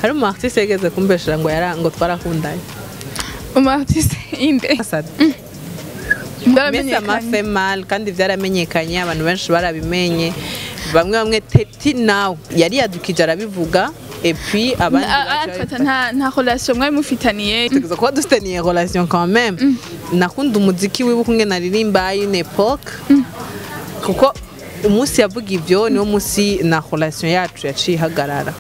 hari umu artiste yageze kumbeshera ngo ngo twarakundanye umu artiste inde Asad Mesa mafe mal kandi vyaramenyekanye abantu benshi barabimenye bamwe Teti now yari yadukije arabivuga et puis abandi nta relation mwari mufitaniye tugize ko dufitaniye relation quand même nakunda umuziki wiwe kumwe naririmba une époque kuko umunsi yavuga ivyo niwo munsi na relation yacu yaciye hagarara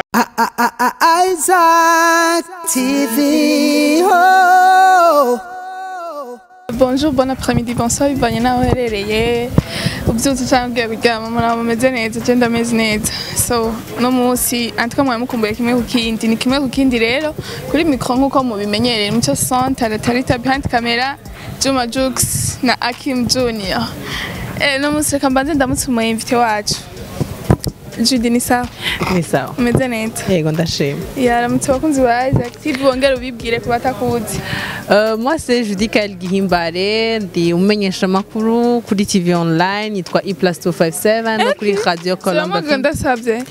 Isaac TV. Oh. Bonjour, bon après-midi, bonsoir, bivanye naho uherereye ubyutse cyangwa kuryama muraba mumeze neza genda meze neza so no munsi antuka mwaye mukumbuye kimwe kukindi ni kimwe kukindi rero kuri micro nkuko mubimenyereye muco centre Tarita behind camera Juma Jux na Akim Junior no munsi kambanze ndamutse mu invite wacu Judy ni sawa umeze neza yego ndashima yaramutse bakunzi ba Isaac TV bongera ubibwire ku batakuzi moi c'est Judy Kael Gihimbare ndi umenyesha makuru kuri TV online yitwa E+257 no kuri Radio Colombe ndasabye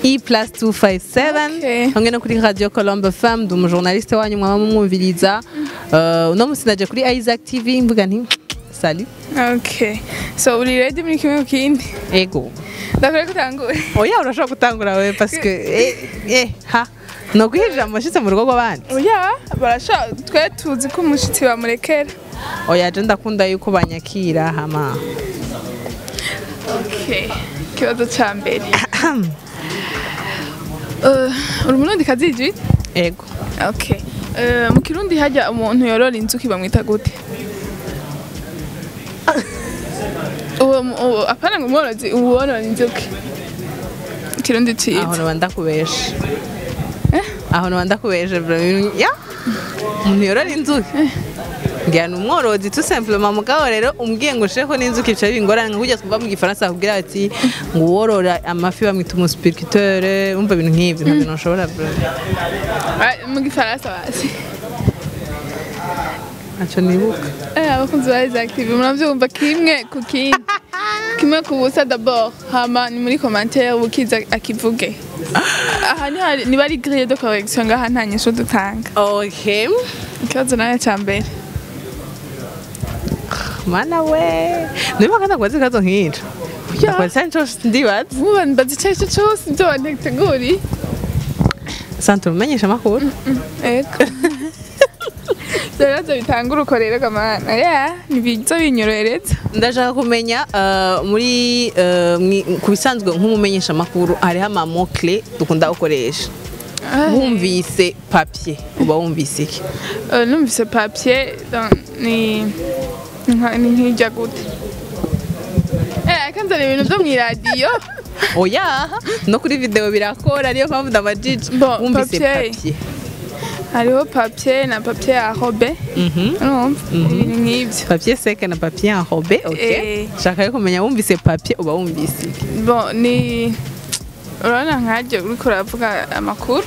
E+257 hamwe no kuri Radio Colombe FM ndi umujournaliste wanyu mwaba mumwumviriza no musinaje kuri Isaac TV mvuga nti salut okay so uri ready muri kimwe kindi ego ndakore kutangura oya urashobora gutangura wewe parce que ha no guhirira amashitse mu rugo rw'abandi oya barasha twe tuzi ko umushitsi bamurekera oya je ndakunda yuko banyakira hama okay kibazo ca mbere uri murundi kaziji ego okay mu kirundi hajya umuntu yorora inzuki bamwita gute apana ngo umworozi uworora inzuki kirundi ciza aho no ndakubesha aho no ndakubesha ya umuntu yorora inzuki ngiyana umworozi tout simplement mugabo rero umbwiye ngo sheko n'inzuki bica bingorana nkujya twumva mu gifaransa kugira ati ngo worora amafi bamwita umuspiriteur umva ibintu nk'ibyo ntabwo nshobora mu gifaransa basi acho nibuka abakunzi ba Isaac TV muravyumva kimwe ku kindi kimwe ku busa d'abord hama ni muri commentaire ukiza akivuge aha ni bari grille de correction ngaha nta nyisho dutanga okay ikibazo nayo ca mbere mana we niba kana kwazi kazo nk'icyo kwa sancho ndibaza vuba mbazicaye cyose ibyo wanteguri santo umenyesha makuru eko Zaraza bitangura ukorera kamana nibizo binyorohereza ndashaka kumenya muri kubisanzwe nk'umumenyesha makuru hariho ama clé dukunda gukoresha wumvise papier uba wumvise iki numvise papier ni nkijya gute akanzana ibintu byo mu radio oya no kuri video birakora ariyo mpamvu ndabajije wumvise papier hariho papier na papier enrobé ibintu nk'ibyo papier sec na papier enrobé okay shaka yo kumenya wumvise papier uba wumvise bon ni urana nkajya uri kuravuga amakuru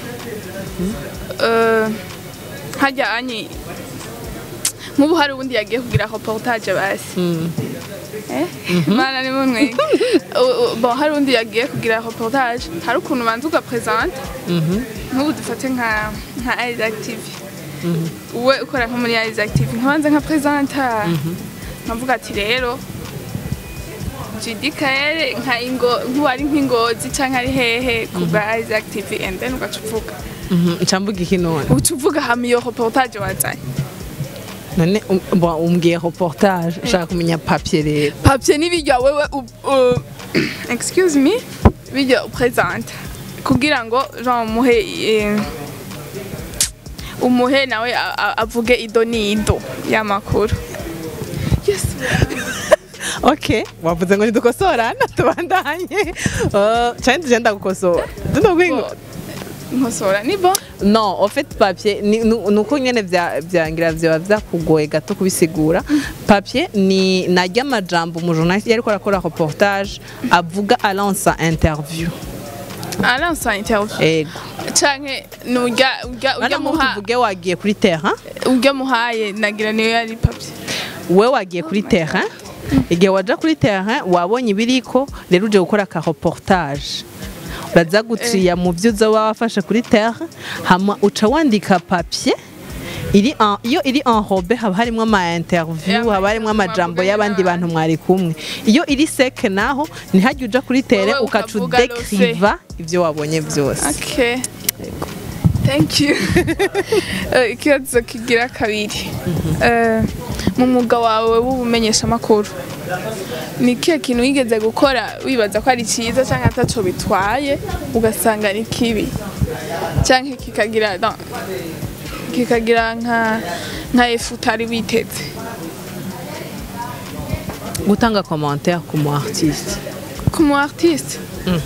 hajya anyi nk'ubu hari ubundi yagiye kugira reportage basi mana ni munwe bon hari ubundi yagiye kugira reportage hari ukuntu banza ugapresente nk'ubu dufate nka Isaac TV uwe ukora nko muri Isaac TV nkabanza nka presenter nkavuga ati rero Judy Kael nka nk'uwari nk'ingozi canke ari hehe kubwa Isaac TV and then ugacuvuga ncamvuga iki none ucuvuga hamwe iyo reportage wazanye none umbwiye reportage ushaka kumenya papier rero papier n'ibijya wewe excuse me bijya presenter kugira ngo Jean umuhe nawe avuge ido nido y'amakuru yes okay wavuze ngo nidukosora tubandanye cyane tugenda gukosora ndinogwingo nkosora nibo no en fait papier nuko nyene vyangira vyo vyakugoye gato kubisigura papier ni najya amajambo mu journaliste yari korakora reportage avuga alansa interview alansa interview canke ujya muvuge wagiye kuri terrain ujya muhaye nagira niyo yari papier we wagiye kuri terrain igihe waja kuri terrain wabonye ibiriko rero uje gukora ka reportage baza guciya mu byo uza wafashe kuri terre hama uca wandika papier iyo iri enrobe haba harimo ama interview haba harimo amajambo y'abandi bantu mwari kumwe iyo iri sec naho ntihajye uja kuri terre ukacu décriva ivyo wabonye byose. Okay. Thank you. Ikibazo kigira kabiri. Mu mwuga wawe w'ubumenyesha makuru ni kihe kintu wigeze gukora wibaza ko ari cyiza cyangwa ataco bitwaye ugasanga ni kibi cyangwa kikagira nka efutari biteze? Gutanga commentaire ku mu artiste. Ku mu artiste?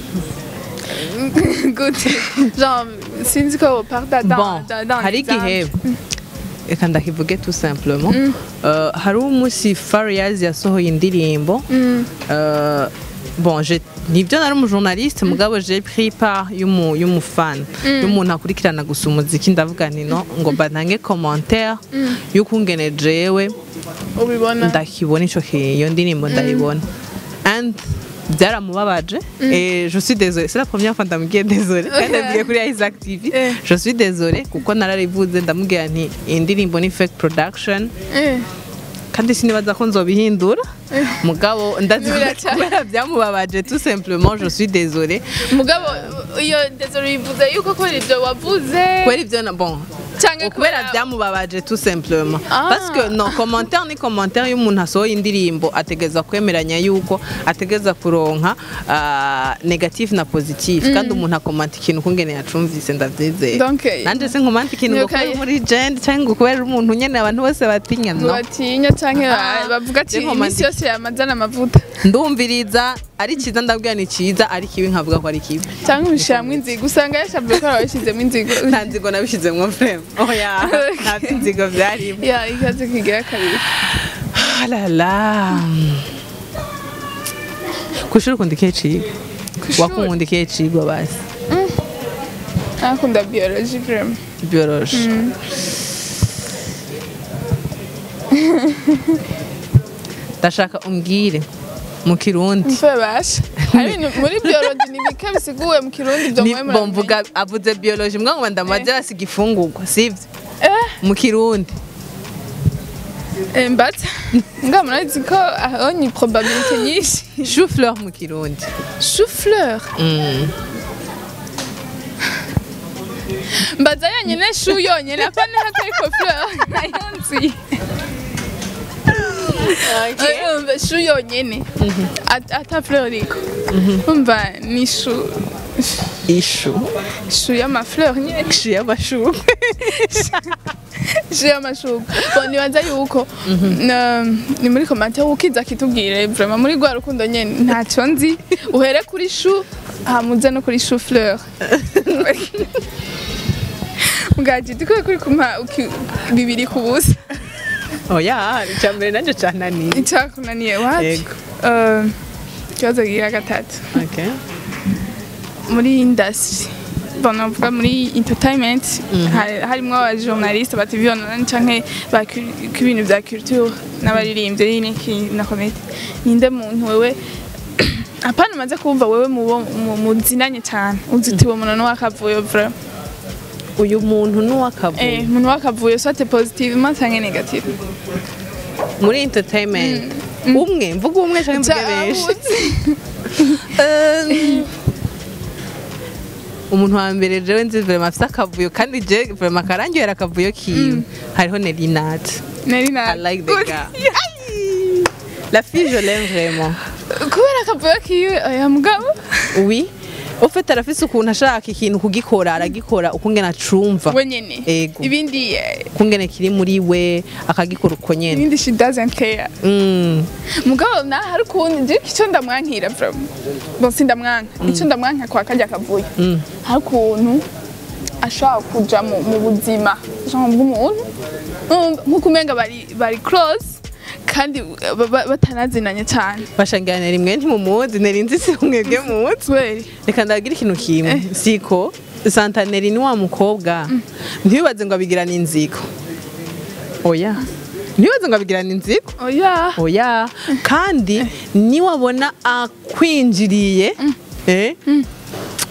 Gute? Genre sinzi ko parta dans hari igihe reka ndakivuge tout simplement hari umusi Fariaz yasohoye indirimbo bon nibyo nari umujournaliste mugabo j'ai pris part y'umufana y'umuntu akurikirana gusa umuziki ndavuga nti no ngo bantange commentaire y'ukungene jewe ubibona ndakibona ico iyo ndirimbo ndayibona and byaramubabaje et je suis désolée, c'est la première fois ndamubwiye désolée kandi ndabwiye kuri Isaac TV je suis désolée kuko nararivuze ndamubwiye nti indirimbo ni fake production kandi sinibaza ko nzobihindura mugabo ndazikubera byamubabaje tout simplement je suis désolée mugabo iyo désolée bivuze yuko ko ibyo wavuze kweri ibyo na bon kubera byamubabaje tout simplement parce que non commentaire ni commentaire y'umuntu asohoye indirimbo ategeza kwemeranya yuko ategeza kuronka negative na positive kandi umuntu akomanta ikintu kungene yacumvise ndavyizeye nanje se nkomanta ikintu ngo muri gend cyangwa kubera umuntu nyene abantu bose batinya no batinya cyangwa bavuga ati imisi yose yamazana amavuta ndumviriza ari cyiza ndabwira ni cyiza ari kibi nkavuga ko ari kibi cyangwa ubishyiramo inzigo usanga yashabye ko abashyizemo inzigo nta nzigo nabishyizemo frame oya nta nzigo byarimo ya ikaze kigira kabiri la kushuri ukundi ikihe cigwa wakunda ikihe cigwa basi akunda biology vraiment biology ndashaka umbwire mu kirundi mfebasha muri biology ni bike bisiguwe mu kirundi byo mwe mvuga avuze biology mbwa ngo ndamaje basiga ifungurwa sivyo mu kirundi mbata nga murazi ko aho ni probabilité nyinshi chou fleur mu kirundi chou fleur mbaza yonyene chou yonyene apane hatariko fleur nayonzi chou yonyene ata fleur iko umva ni chou chou y'amafleur nyene chou y'amashurwe chou y'amashurwe bon nibaza yuko ni muri commentaire ukiza kitubwire vraiment muri gwa rukundo nyene ntacyo nzi uhere kuri chou hamuze no kuri chou fleur mugaji diko kuri kuma bibiri kubusa oya cyambere nanje cananiye icyakunaniye wapi kibazo gira gatatu okay muri industry banavuga muri entertainment harimo abajournaliste bativyonana canke bakibintu bya culture n'abaririmbye n'iki na comedy ninde muntu wewe apana maze kumva wewe muzinanye cyane uzitiwe umuntu wakavuye vraiment uyu muntu nuwakavuye umuntu wakavuye soit positivement cyangwa negative muri entertainment umwe mvuga umwe cyangwa mvuga benshi umuntu wa mbere jewe nzi vraiment afite akavuyo kandi je vraiment karangiye akavuyo kiwe hariho Nelinat I like the girl la fille je l'aime vraiment kubera akavuyo kiwe oya mugabo oui ufite arafise ukuntu ashaka ikintu kugikora aragikora ukungena acumva wenyene ibindi kungena kiri muri we akagikora uko nyene ibindi she doesn't care mugabo na hari ukuntu je icyo ndamwankira vraiment bon sindamwanka icyo ndamwanka kwa kajya kavuye hari ukuntu ashaka kuja mu buzima genre bw'umuntu nkuko umenga bari close kandi batanazinanye cyane bashangana rimwe ntimumuzi nerinzi se mwebwe muzi reka ndagira ikintu kimwe siko Santaneri ni wa mukobwa ntibibaze ngo abigirana inziko oya ntibibaze ngo abigirana inziko oya kandi ni wabona akwinjiriye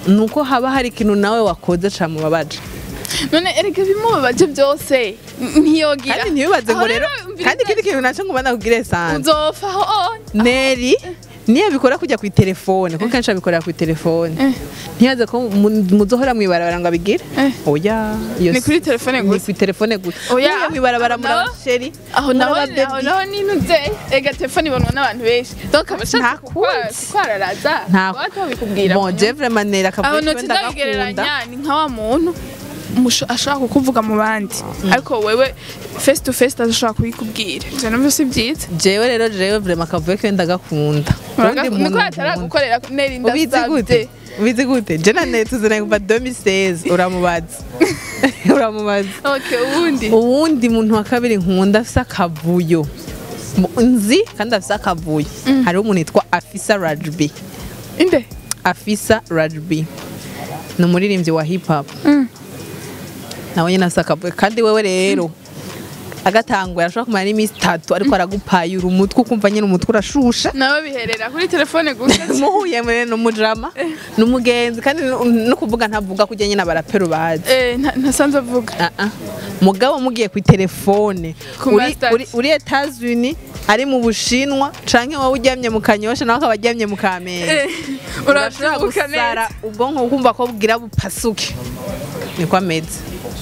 nuko haba hari ikintu nawe wakoze camubabaje none erega bimubabaje byose ntiyogira kandi ntibibaze ngo rero kandi ikindi kintu naco nguma ndakubwire sana uzofaho Neri niyo bikora kujya ku telefone kuko kenshi abikorera ku telefone ntiyaze ko muzohora mwibarabara ngo abigire oya ni kuri telefone gusa ni ku telefone gusa oya mwibarabara muri sheri aho naho ninuze ega telefone ibonwa n'abantu benshi donc abashaka kwararaza ntabikubwira bon je vraiment Neri akavuga aho ndagereranya ni nka wa muntu ashaka kukuvuga mu bandi ariko wewe face to face ashaka kubikubwira je numva si byiza jewe rero vraiment akavuga ko ndagakunda niko ataragukorera Neri ndasabye ubizi gute je na Neri tuzana kuva 2016 uramubaza okay uwundi muntu wa kabiri nkunda afise akavuyo nzi kandi afise akavuyo hari umuntu yitwa Afisa Rajbi inde Afisa Rajbi ni umuririmbyi wa hip hop nawe nyine asakavuye kandi wewe rero agatangwa arashobora kumara n'iminsi 3 ariko aragupayura umutwe ukumva nyine umutwe urashusha nawe biherera kuri telefone gusa muhuye muri n'umujama n'umugenzi kandi no kuvuga ntavuga kujya nyine abarapero bazi ntasanzwe avuga mugabo mugiye ku telefone uri Etats-Unis ari mu Bushinwa canke wowe uryamye mu Kanyosha nawe akaba aryamye mu Kamenge urashobora gusara ubwonko ukumva ko bwira bupasuke niko ameze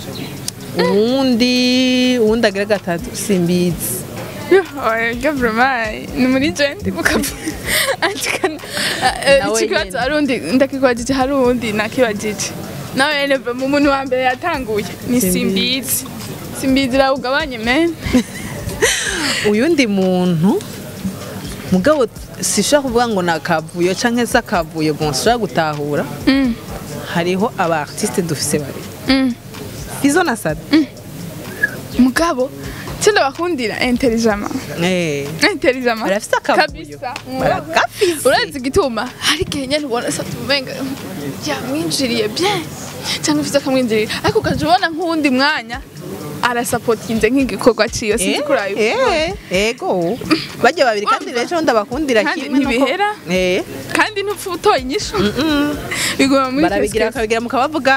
uwundi agira gatatu simbizi ni muri jendi ikibazo harundi ndakikubajije harundi nakibajije nawe ene mu muntu wa mbere yatanguye ni simbizi rawugabanye men uyundi muntu mugabo sishaka kuvuga ngo nakavuyo canke se akavuyo bonshaka gutahura hariho aba artiste dufise babiri Izo na Sada mugabo cyenda bakundira intelligent barafise akavuyo barakafise urazi gituma hari Kenya ubona satumenga yamwinjiriye bien cyangwa ufite akamwinjirira ariko kaje ubona nk'undi mwanya arasupportinze nk'igikorwa ciyo sinzi kurayo ego bajye babiri kandi rero ndabakundira kimwe ntibihera kandi ntupfutoye inyisho bigoma muri barabigira akabigira mukabavuga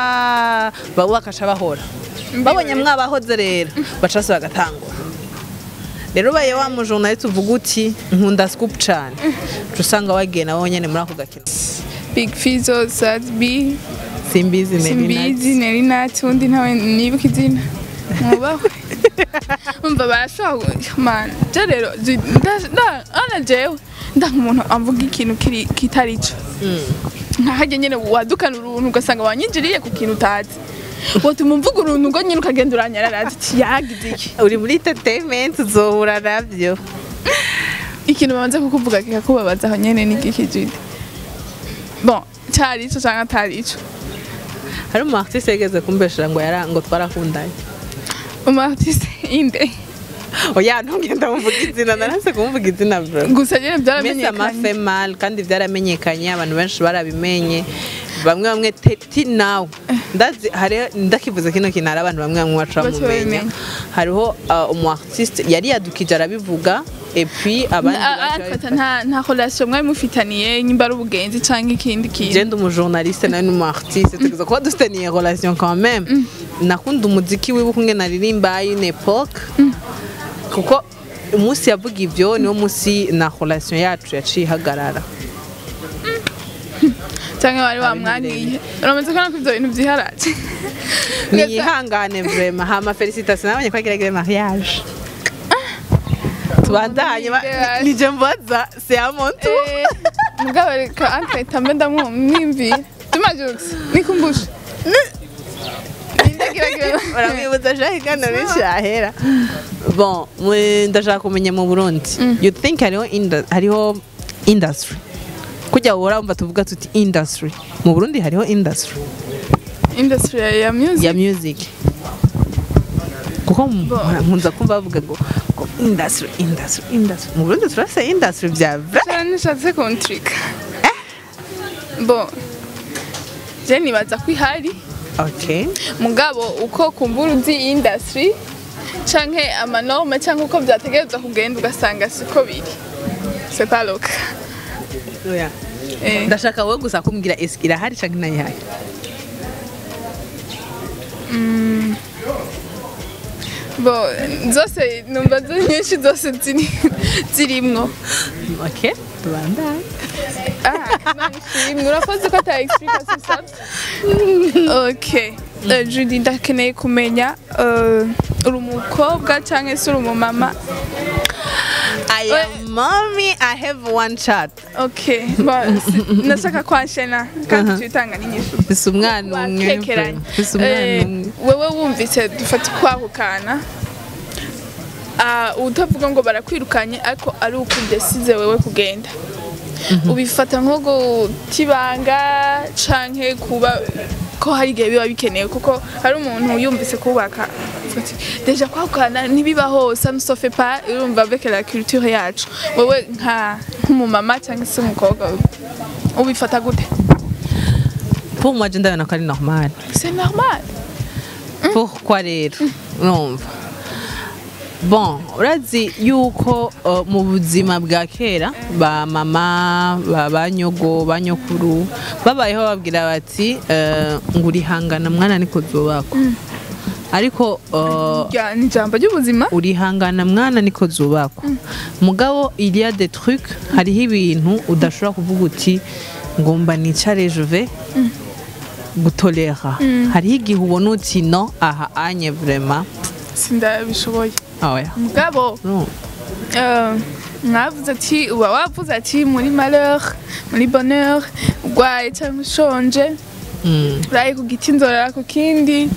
bakasha bahora babonye mwabahoze rero bacase bagatangura rero baye wa mu journalist uvuga uti nkunda scoop cyane usanga wagiye nawe nyene muri ako gakino Big Fizzo Sadbi simbizi Neri Nat undi ntawe nibuka izina mubahwe umva barashobora man je rero ana jewe umuntu amvuga ikintu kitari ico nkahajye nyene wadukana uruntu ugasanga wanyinjiriye ku kintu utazi wotuma mvuga uruntu ngo nyine ukagenda uranyararaza ati yagize iki uri muri entertainment uzohura navyo ikintu babanza kukuvuga kikakubabaza aho nyene n'igikijide bon cyari ico cyangwa atari ico hari umu artiste yageze kumbeshera ngo twarakundanye umu artiste inde oya ntugenda muvuga izina narase kumuvuga izina bro gusa nyene byaramenyekanye amafe mal kandi byaramenyekanye abantu benshi barabimenye bamwe teti now ndazi hari ndakivuze kino kinara abantu bamwe bacamumenya hariho umu artiste yari yadukije arabivuga et puis abandi nta relation mwari mufitaniye nyimba ari ubugenzi canke ikindi kintu je ndi umu journaliste na n'umu artiste tugize ko dufitaniye relation quand même nakunda umuziki wiwe kumwe naririmba une époque kuko umunsi yavuga ivyo niwo munsi na relation yacu yaciye ihagarara cyangwa bari bamwangiye uramaze kubona ko ivyo bintu vyiharaje niyihangane vraiment hama félicitations nabonye ko agiragire mariage tubandanye nije mbaza c'est à mon tour mugabo reka entre tambe ndamwumvira tumajux nikumbusha uramwibuza shaka kandi nishahera bon ndashaka kumenya mu Burundi you think hariho industry kujya wora umva tuvuga tuti industry mu Burundi hariho industry ya music kuko mpunza kumva bavuga ngo industry mu Burundi turase industry bya nishatse kontrika bon je nibaza ko ihari okay mugabo uko kumbura uzi industry canke amanorme canke uko byategerezwa kugenda ugasanga siko biri c'est pas loca ndashaka wowe gusa kumbwira ese irahari canke ntayihari. bo zose numva nyinshi zose zirimwo. Okay, tubandanye. Urakoze ko ata explication sabs. Okay. Judy ndakeneye kumenya uri umukobwa canke se uri umumama? I am mommy, I have one child. Okay. Nashaka kwashena kandi tutanga n'inyishu. Bisa umwana umwe. Bisa umwana umwe. Wewe wumvise dufata kwahukana. Utavuga ngo barakwirukanye ariko ari ukudesize wewe kugenda. Ubifata nko gutibanga canke kuba ko hari igihe biba bikeneye kuko hari umuntu yumvise kubaka deja kwahukana ntibibaho ça ne se fait pas urumva avec la culture yacu. Wewe nk'umumama cyangwa se umukobwa ubifata gute? Pour moi je ndabona ko ari normal. C'est normal. Pourquoi rero? Urumva. Bon, urazi yuko mu buzima bwa kera ba mama, ba nyogo, ba nyokuru babayeho babwira bati ngurihangana mwana niko zubako. Ariko ni jambo ry'ubuzima urihangana mwana niko zubako. Mugabo il y a des trucs hariho ibintu udashobora kuvuga uti ngomba nicare je vais gutolera. Hariho igihe ubona uti no aha anye vraiment sindabishoboye. Oya. Mugabo mwavuze ati uba wavuze ati muri malheur muri bonheur ugwaye cyangwa ushonje uraye ku giti nzorera ku kindi.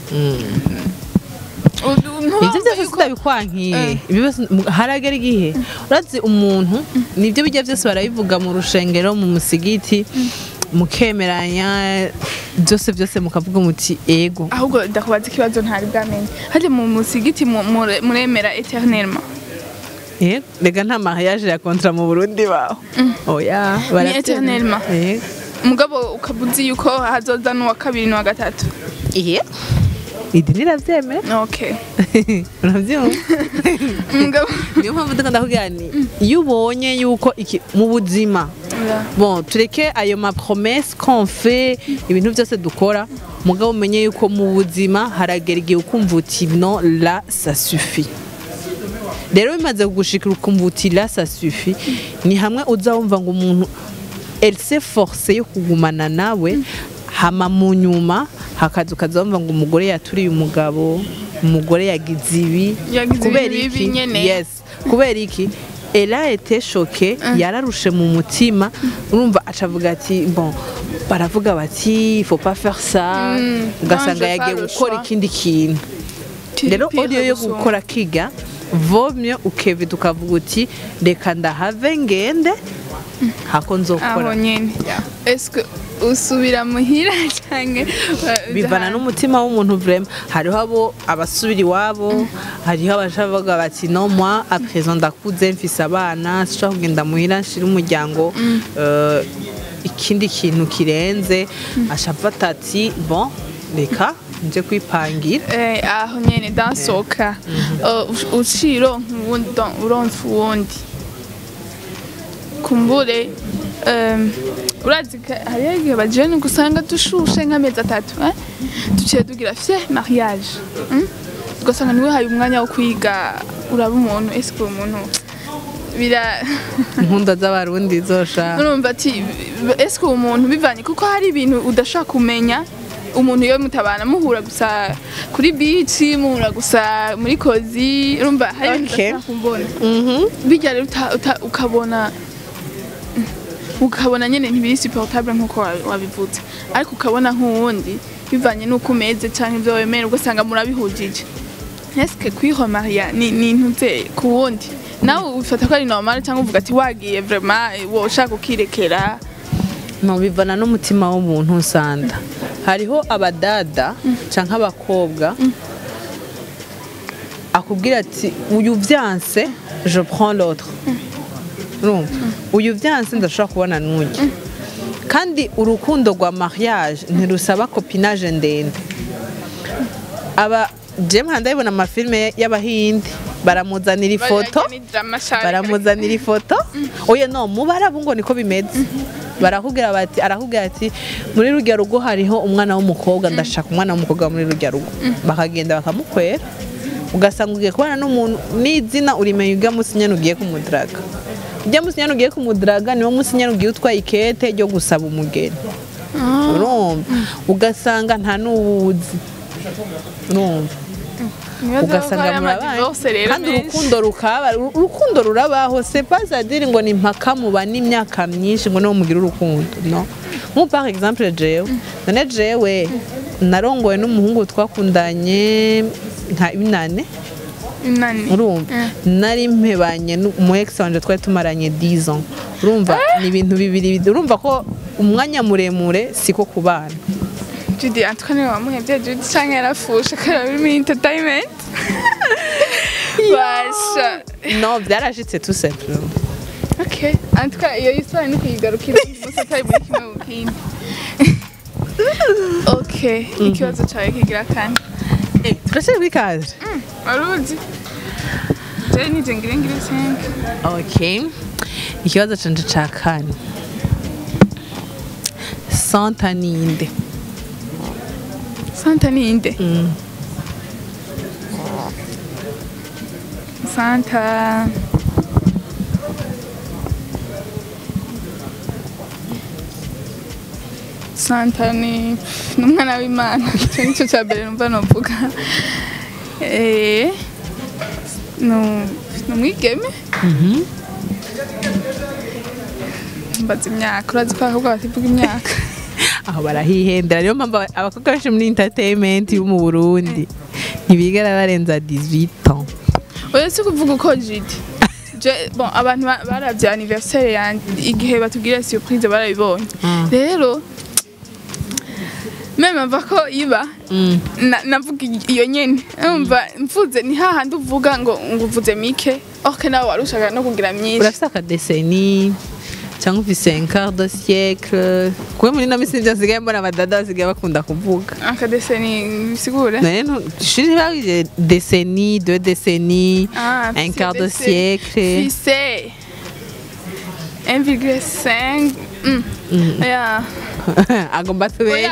Ibyo byose sindabikwankiye. Haragera igihe urazi umuntu nibyo bijya byose barabivuga mu rushengero mu musigiti mukemeranya byose mukavuga muti ego. Ahubwo ndakubaza ikibazo ntari bwamenye haje mu musigiti muremera éternellement? Rega nta mariage ya contrat mu Burundi baho. Oya ni éternellement. Mugabo ukabuzi yuko hazoza n'uwa kabiri n'uwa gatatu. Idini ravyemera. Okay. Uravyumva? Mugabo niyo mpamvu ndakubwira ni iyo ubonye yuko mu buzima bon tureke ayo ma promesse qu'on fait ibintu byose dukora mugabo umenye yuko mu buzima haragera igihe ukumva uti non là ça suffit. Rero bimaze kugushikira ukumva uti là ça suffit ni hamwe uzawumva ngo umuntu elle s'est forcée yo kugumana nawe hama mu nyuma hakaza ukazumva ngo umugore yaturiye umugore yagize ibi kubera iki? Yes, kubera iki? Elle a été choquée, yararushe mu mutima urumva acavuga ati bon baravuga bati il faut pas faire ça ugasanga yagiye gukora ikindi kintu. Rero audio yo gukora kiga vaut mieux ukevita ukavuga uti reka ndahave ngende hako nzokora. Aho nyene. Est-ce que usubira muhira cyangwa bivana n'umutima w'umuntu vraiment. Hariho abo abasubira iwabo, hariho abashavuga bati no moi à présent ndakuze mfise abana sishobora kugenda muhira nshira umuryango ikindi kintu kirenze ashafata ati bon reka nje kwipangira. Aho nyene dansoka ushiro uronse uwundi kumbure urazi hariho igihe bajene gusanga dushushe nk'amezi atatu duciye tugira mariage ugasanga niwe haye umwanya wo kwiga uraba umuntu ese ko umuntu bira inkunda z'abarundi zosha urumva ati ese ko umuntu bivanye kuko hari ibintu udashaka kumenya umuntu yo mutabana muhura gusa kuri beach muhura gusa muri kozi urumva hari ibintu udashaka kumbona bijya rero ukabona nyene ntibiri supportable nkuko wabivuze ariko ukabona nk'uwundi bivanye nuko umeze canke ivyo wemera ugasanga murabihujije. Est-ce que kwihomaria ni ntuze kuwundi nawe ufata ko ari normal cyangwa uvuga ati wagiye vraiment woshaka ukirekera? No bivana n'umutima w'umuntu usanda. Hariho abadada canke abakobwa akubwira ati uyu vyanse je prends l'autre. Uyu vyanse ndashaka kubona n'uyu. Kandi urukundo rwa mariage ntirusaba copinage ndende. Aba Jemwe ndabibona amafilme y'abahindi baramuzanira ifoto oya no mubarabu ngo niko bimeze barakubwira bati arakubwira ati muri rujya rugo hariho umwana w'umukobwa ndashaka umwana w'umukobwa muri rujya rugo bakagenda bakamukwera ugasanga ugiye kubana n'umuntu n'izina urimenya ujya munsi nyene ugiye kumudaraga ujya munsi nyene ugiye kumudaraga niwo munsi nyene ugiye utwaye ikete ryo gusaba umugeni urumva ugasanga nta n'ubuzi urumva ugasanga murabaye kandi urukundo rurabaho c'est pas à dire ngo ni mpaka muba n'imyaka myinshi ngo no mugira urukundo no mu par exemple jewe narongoye n'umuhungu twakundanye nka inane urumva nari mpebanye mu ex wanje twari tumaranye 10 ans urumva ni ibintu bibiri urumva ko umwanya muremure siko kubana Judy Antoine wamuhebye Judy cyangwa yarafusha kandi muri entertainment basha no byarashitse tout simplement okay Antoine iyo histoire ni kuyigarukira gusa atari muri kimwe mu kindi okay ikibazo cyawe kigira kandi turashaka kuri kaje aruzi je ni jengire 5 okay ikibazo canje ca kane Santa ninde Santa ninde Santa Santa ni umwana w'Imana cyo cya mbere numva novuga no mwigeme mbaza imyaka urazi ko ahubwo bativuga imyaka aho barahihendera niyo mpamvu abakobwa benshi muri entertainment yo mu Burundi ntibigera barenza 18 ans oya si kuvuga uko Judy bon abantu baravye anniversaire yanje igihe batubwira surprise barabibonye rero meme mva ko iba navuga iyo nyene umva mvuze ni hahandi uvuga ngo uvuze mike ok nawe warushaka no kugira myinshi urafite akadeseni cyangwa ufise un quart de siècle kuko muri no misi byasigaye mbona abadada basigaye bakunda kuvuga akadeseni bisigure non je vais décennie 2 décennies un quart de siècle fise 1,5 yeah agomba tube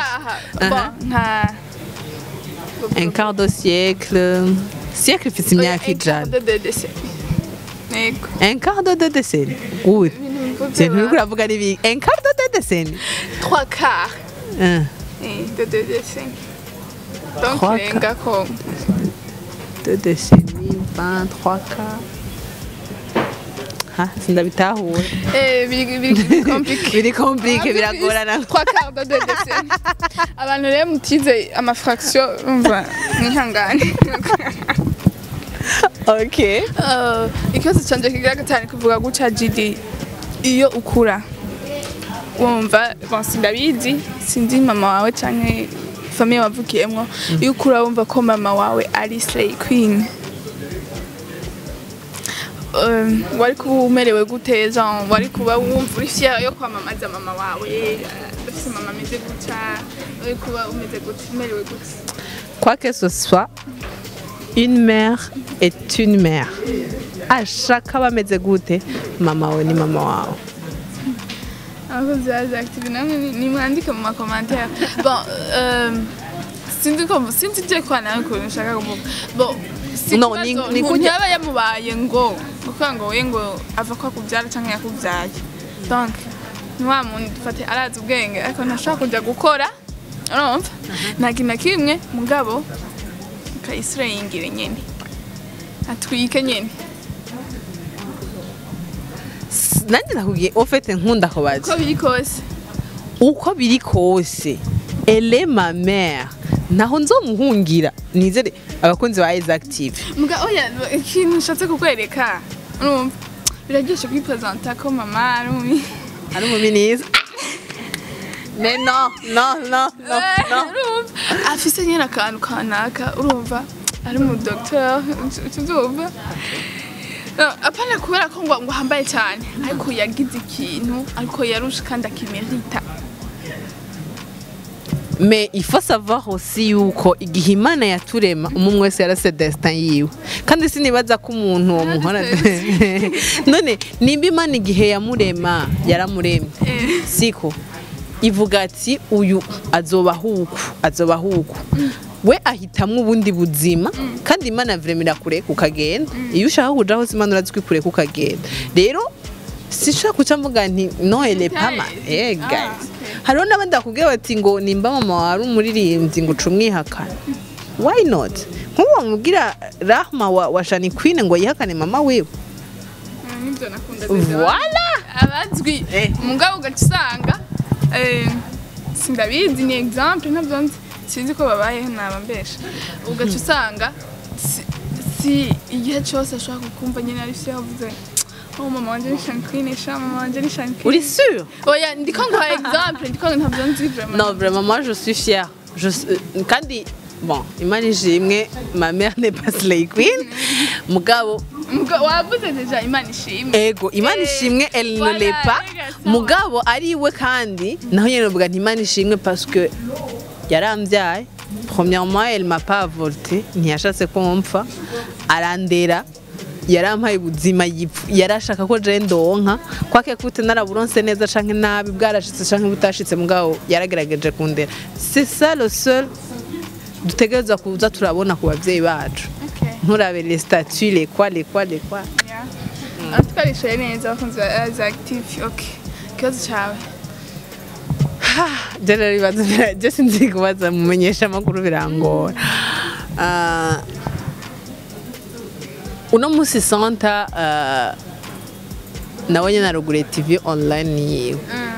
un quart de siècle siècle fise imyaka ijana un quart de décennie oui c'est nous qui avons gagné un quart de décennie 3 quarts de 2 décennies donc lenga ko 2 décennies 23 quarts sindabitahura biri compliqué biragorana 3 quarts de 2 décennies abantu rero mutize amafraction umva nihangane okay ikibazo canje kigira gatanu kuvuga guca GD iyo ukura wumva sindabizi sinzi mama wawe canke famille wavukiyemwo iyo ukura wumva ko mama wawe ari slay queen wari kuba umerewe gute Jean wari kuba wumva uri fier yo kwamamaza mama wawe ufite mama ameze gutya wari kuba umeze gute umerewe gute quoi que ce soit une mère est une mère à chaque bameze gute mama wawe ni mama wawe aho byaje active namwe ni mwandike mu commentaire bon sinzi je kwa nawe ko nshaka kuvuga bon no ni kujya aba yamubaye ngo kuko ngo we ngo ava kwa kubyara cyangwa yakubyaye donc nwa muntu dufate arazi ubwenge ariko ntashaka kujya gukora urumva nta kintu kimwe mugabo kayisirayingire nyene atwike nyene nanjye nakubwiye ufite nkunda kubaza uko biri kose elle ma mère naho nzomuhungira nizere abakunzi ba Active muga oya ikintu nshatse kukwereka urumva biragisha kwipresenta ko mama ari umuministre mais non afise nyine akantu kanaka urumva ari mu docteur tuzumva apana kubera ko ngo hambaye cyane ariko yagize ikintu ariko yarusha kandi akimerita mais il faut savoir aussi yuko igihe Imana yaturema umwe wese yarase destin yiwe kandi sinibaza ko umuntu wo muhora none nimba Imana igihe yamurema yaramuremye siko ivuga ati uyu azoba huku we ahitamwe ubundi buzima kandi Imana vremera kure kukagenda iyo ushaka kuja hose Imana urazwi kure kukagenda rero sishaka kuca mvuga nti no elle pas mal guys hariho n'abandi bakubwira bati ngo nimba mama wari umuririmbyi ngo ucumwihakana why not nk'ubu wamubwira Rahma wa Shani Queen ngo yihakane mama wiwe nibyo nakunda voilà abazwi mugabo ugacisanga sindabizi ni example nabyo sinzi ko babayeho nabambesha ugacisanga si igihe cyose ashaka kumva nyine ari se yavuze mama wanje ni Shani Queen mama wanje ni Shani Queen uri sûr oya ndiko nguha example ndiko ntabyo nzi vraiment non vraiment moi je suis fière kandi bon Imana ishimwe ma mère n'est pas Slay Queen mugabo wavuze deja Imana ishimwe ego Imana ishimwe elle ne l'est pas mugabo ari we kandi naho nyene uvuga nti Imana ishimwe parce que yaramvyaye premièrement elle m'a pas avorté ntiyashatse ko mpfa arandera yarampaye ubuzima yarashaka ko je ndonka kwake kute naraburonse neza canke nabi bwarashitse canke butashitse mugabo yaragerageje kundera c'est ça le seul dutegereza kuza turabona ku bavyeyi bacu nturabe les statuts les quoi atkarishoye neza bakunze as active okay kibazo cyawe jana ribazo je sinzi kubaza mumenyesha makuru birangora uno musi Santa nabonye na Rugure TV online yiwe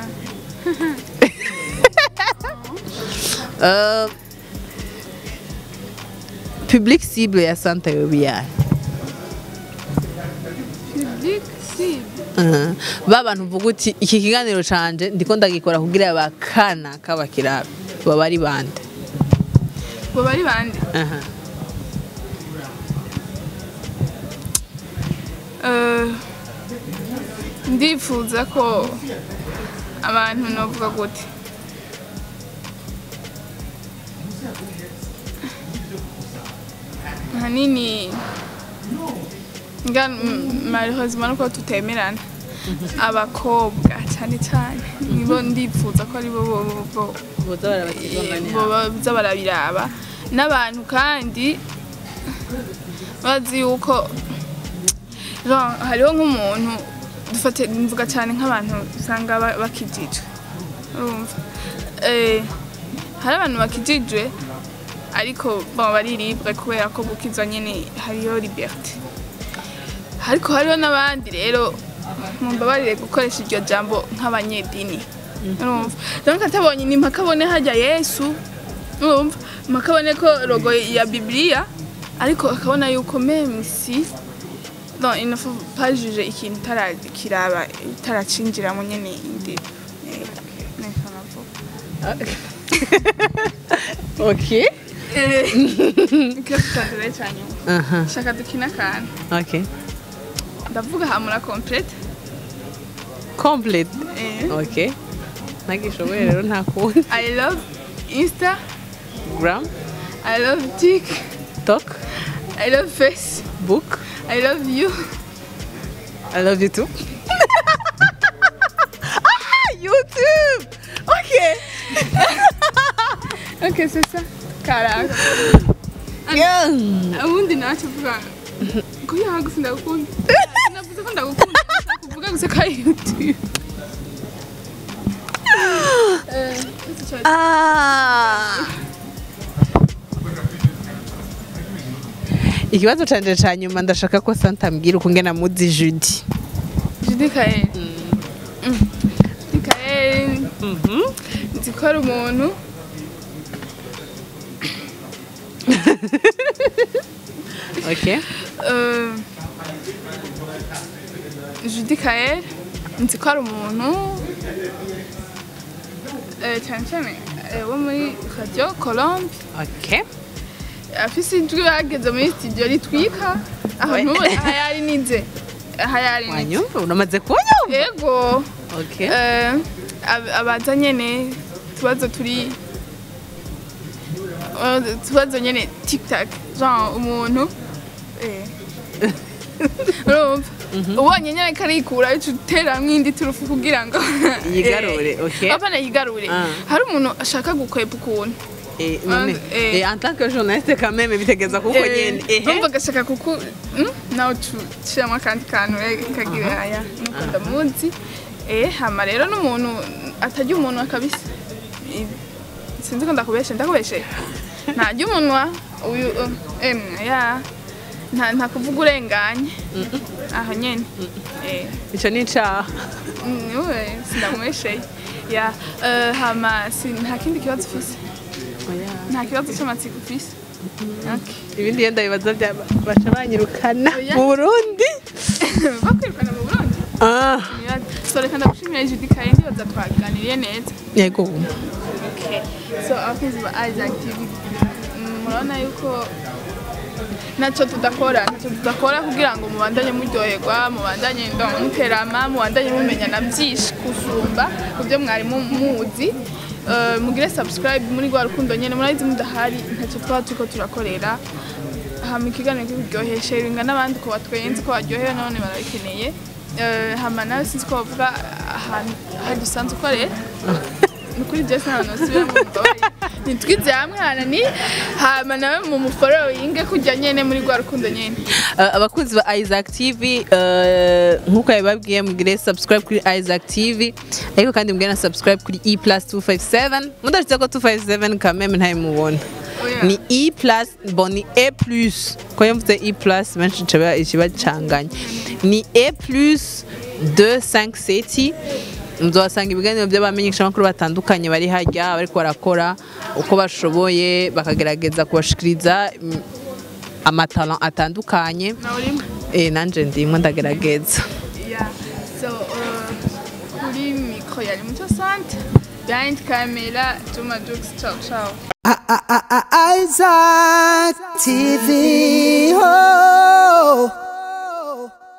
public cible ya Santa yobiya public cible babantu uvuga uti iki kiganiro canje ndiko ndagikora kugira abakana kabakirabe baba ari bande ndifuza ko abantu novuga gute hanini malheureusement nuko tutemerana abakobwa cyane nibo ndifuza ko ari bo boza barabiraba n'abantu kandi bazi yuko hariho nk'umuntu dufate mvuga cyane nk'abantu usanga bakijijwe urumva hari abantu bakijijwe ariko bariribwa kubera ko gukizwa nyine hariyo liberté ariko hariho n'abandi rero mumbabarire gukoresha iryo jambo nk'abanyedini urumva donc atabonye ni mpakabone hajya Yesu urumva mpakabone ko logo ya Biblia ariko akabona yuko même si non il ne faut pas juger ikintu taracinjira mu nyene indi okay Kafutandire cyane shaka dukina kana okay ndavuga hamura complete okay nagishoboye rero nta kundi I love Instagram I love TikTok I love Facebook I love you too YouTube okay okay c'est ça caraca ubundi ntacyo uvuga kuya gusa ndagukunda navuze ko ndagukunda kuvuga gusa ko ari YouTube ikibazo canje ca nyuma ndashaka ko Santa ambwira uko ngena muzi Judy Kael nzi ko ari umuntu okay Judy Kael nzi ko ari umuntu cyane wo muri Radio Colombe okay afise ijwi bageze muri studio ritwika ahantu hayari nize hayari wanyumva unamaze kunyumva yego okay abaza nyene tubazo turi tubazo nyene TikTok genre umuntu urumva ubonye nyene karikura uteramwo indi turufu kugira ngo yigarure okay apana yigarure hari umuntu ashaka gukwepa ukuntu en tant que journaliste quand même bitegeza kuko nyene umva gashaka kuko nawe tushiramo kandi kantu kagira aya nuko ndamuzi hama rero n'umuntu atajya umuntu akabisa sinzi ko ndakubeshe ntajya umunwa uyu ya nta kuvuga urenganye aho nyene ico ni icaha sindamwesheye ya hama nta kindi kibazo ufise nta kibazo cy'amatsiko ufise ibindi yenda bibaza baca banyirukana mu Burundi bakwirukana mu Burundi so reka ndagushimira Judy Kaye ndibaza twaganiriye neza yego so abakunzi ba Isaac TV murabona yuko ntacyo tudakora kugira ngo mubandanye muryoherwa mubandanye muterama mubandanye mumenyana byinshi kusumba kubyo mwari muzi mugire subscribe muri rwa rukundo nyene murayizi mudahari ntacyo twaba turiko turakorera hama ikiganiro kiryoheshe ringa n'abandi ko batwenze ko baryohewe none barabikeneye hama nawe sinzi ko bavuga ahantu dusanzwe ukorera nukuri byose n'abantu basubiramo nitwize hamwe hanani hama nawe mu mufollowinge kujya nyene muri rwa rukundo nyene abakunzi ba Isaac TV nkuko yababwiye mugire subscribe kuri Isaac TV ariko kandi mugire na subscribe kuri E+257 mudashitse ko 257 quand même ntaye mubona ni E+ bon ni E+ ko yamvuze E+ benshi ikibacanganya ni E+257 muzasanga ibiganiro by'abamenyesha makuru batandukanye bari hajya bariko barakora uko bashoboye bakagerageza kubashikiriza amatalent atandukanye nanje ndimwe ndagerageza so kuri micro yari muto sante behind camera Juma Jux ciao Isaac TV.